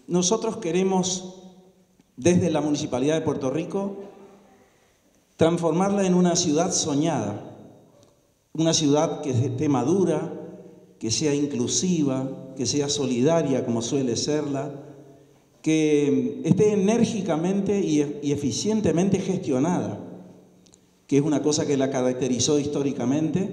Nosotros queremos, desde la Municipalidad de Puerto Rico, transformarla en una ciudad soñada, una ciudad que esté madura, que sea inclusiva, que sea solidaria como suele serla, que esté enérgicamente y eficientemente gestionada, que es una cosa que la caracterizó históricamente,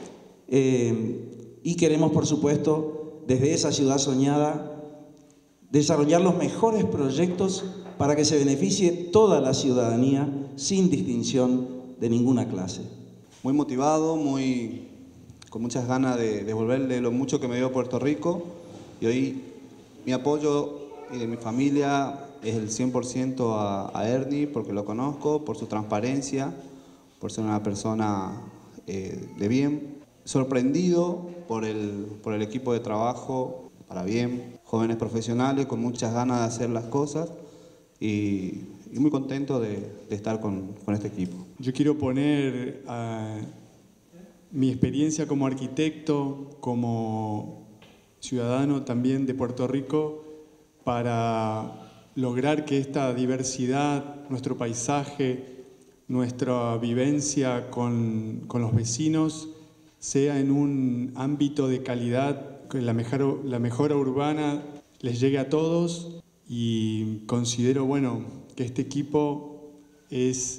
y queremos, por supuesto, desde esa ciudad soñada, desarrollar los mejores proyectos para que se beneficie toda la ciudadanía sin distinción de ninguna clase. Muy motivado, con muchas ganas de devolverle lo mucho que me dio Puerto Rico, y hoy mi apoyo y de mi familia es el 100% a Ernie, porque lo conozco, por su transparencia, por ser una persona de bien. Sorprendido por el equipo de trabajo, para bien, jóvenes profesionales con muchas ganas de hacer las cosas y muy contento de estar con este equipo. Yo quiero poner mi experiencia como arquitecto, como ciudadano también de Puerto Rico, para lograr que esta diversidad, nuestro paisaje, nuestra vivencia con los vecinos, sea en un ámbito de calidad, que la mejora urbana les llegue a todos, y considero, bueno, que este equipo es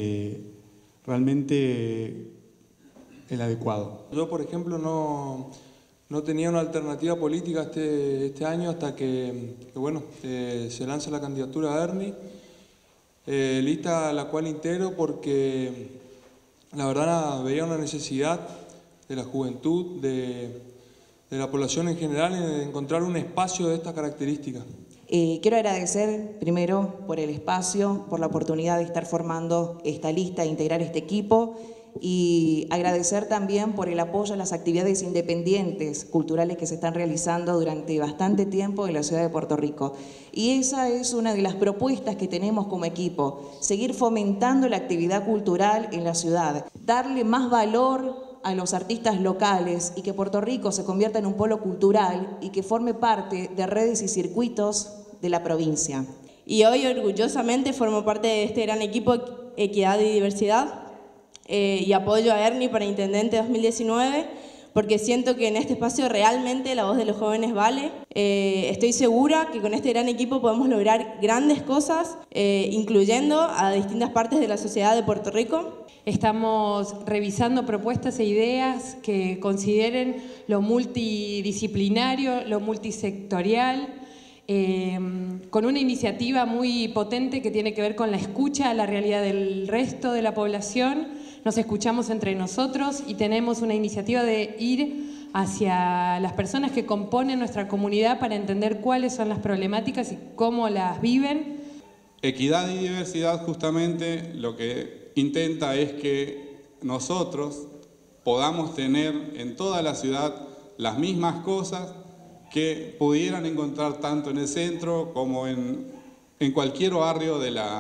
realmente el adecuado. Yo, por ejemplo, no tenía una alternativa política este año hasta que se lanza la candidatura a Ernie, lista a la cual integro porque la verdad veía una necesidad de la juventud, de la población en general, en encontrar un espacio de estas características. Quiero agradecer primero por el espacio, por la oportunidad de estar formando esta lista, de integrar este equipo, y agradecer también por el apoyo a las actividades independientes culturales que se están realizando durante bastante tiempo en la ciudad de Puerto Rico. Y esa es una de las propuestas que tenemos como equipo, seguir fomentando la actividad cultural en la ciudad, darle más valor a los artistas locales y que Puerto Rico se convierta en un polo cultural y que forme parte de redes y circuitos de la provincia. Y hoy orgullosamente formo parte de este gran equipo Equidad y Diversidad y apoyo a Ernie para Intendente 2019 porque siento que en este espacio realmente la voz de los jóvenes vale. Estoy segura que con este gran equipo podemos lograr grandes cosas, incluyendo a distintas partes de la sociedad de Puerto Rico. Estamos revisando propuestas e ideas que consideren lo multidisciplinario, lo multisectorial, con una iniciativa muy potente que tiene que ver con la escucha a la realidad del resto de la población. Nos escuchamos entre nosotros y tenemos una iniciativa de ir hacia las personas que componen nuestra comunidad para entender cuáles son las problemáticas y cómo las viven. Equidad y diversidad justamente lo que intenta es que nosotros podamos tener en toda la ciudad las mismas cosas que pudieran encontrar tanto en el centro como en cualquier barrio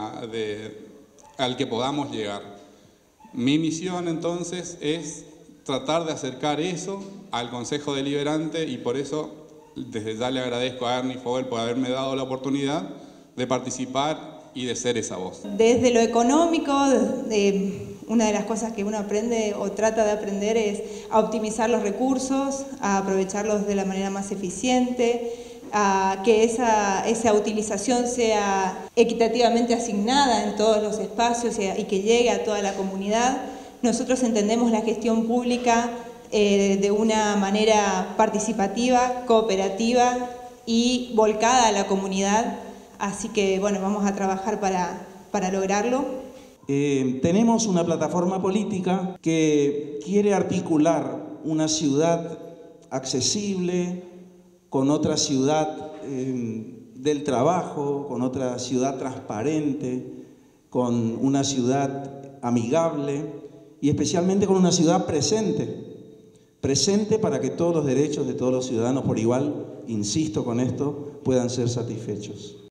al que podamos llegar. Mi misión entonces es tratar de acercar eso al Consejo Deliberante y por eso desde ya le agradezco a Ernie Fogel por haberme dado la oportunidad de participar y de ser esa voz. Desde lo económico, una de las cosas que uno aprende o trata de aprender es a optimizar los recursos, a aprovecharlos de la manera más eficiente, a que esa utilización sea equitativamente asignada en todos los espacios y que llegue a toda la comunidad. Nosotros entendemos la gestión pública de una manera participativa, cooperativa y volcada a la comunidad. Así que, bueno, vamos a trabajar para lograrlo. Tenemos una plataforma política que quiere articular una ciudad accesible con otra ciudad del trabajo, con otra ciudad transparente, con una ciudad amigable y especialmente con una ciudad presente para que todos los derechos de todos los ciudadanos por igual, insisto con esto, puedan ser satisfechos.